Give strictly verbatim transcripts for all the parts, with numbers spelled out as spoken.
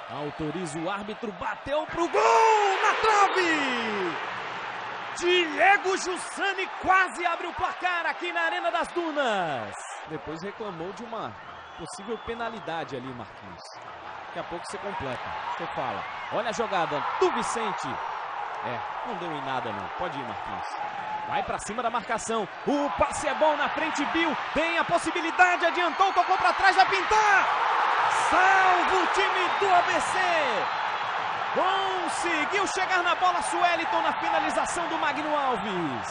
Autoriza o árbitro, bateu pro gol na trave! Diego Jussani quase abre o placar aqui na Arena das Dunas. Depois reclamou de uma possível penalidade ali, Marquinhos. Daqui a pouco você completa, você fala. Olha a jogada do Vicente. É, não deu em nada não, pode ir, Marquinhos. Vai pra cima da marcação, o passe é bom na frente, Bill. Tem a possibilidade, adiantou, tocou pra trás, vai pintar. Salva o time do A B C. Conseguiu chegar na bola, Sueliton na finalização do Magno Alves.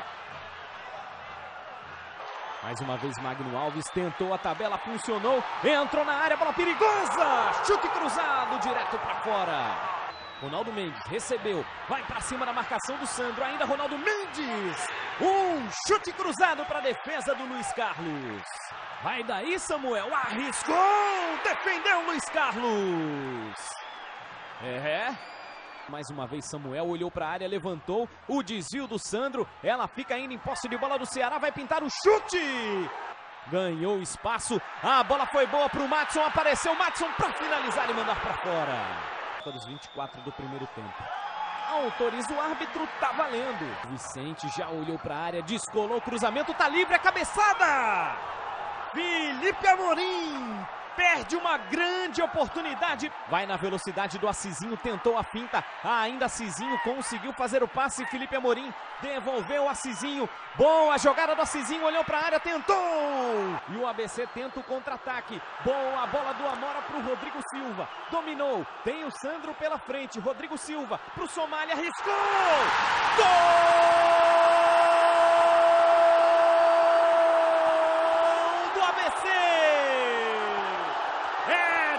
Mais uma vez Magno Alves tentou a tabela, funcionou, entrou na área, bola perigosa, chute cruzado direto para fora. Ronaldo Mendes recebeu, vai para cima da marcação do Sandro, ainda Ronaldo Mendes. Um chute cruzado para a defesa do Luiz Carlos. Vai daí, Samuel, arriscou, defendeu o Luiz Carlos. É, mais uma vez Samuel olhou para a área, levantou, o desvio do Sandro, ela fica ainda em posse de bola do Ceará, vai pintar o chute, ganhou espaço, a bola foi boa para o Madison, apareceu o Madison para finalizar e mandar para fora. Dos vinte e quatro do primeiro tempo. Autoriza o árbitro, tá valendo. Vicente já olhou para a área, descolou o cruzamento, tá livre a cabeçada. Felipe Amorim perde uma grande oportunidade. Vai na velocidade do Assizinho, tentou a finta. Ainda Assizinho conseguiu fazer o passe. Felipe Amorim devolveu o Assizinho. Boa jogada do Assizinho, olhou para a área, tentou. E o A B C tenta o contra-ataque. Boa bola do Amora para o Rodrigo Silva. Dominou. Tem o Sandro pela frente. Rodrigo Silva para o Somália, arriscou. Gol!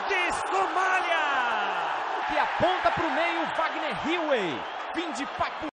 Que aponta para o meio, Wagner Hilley. Fim de papo.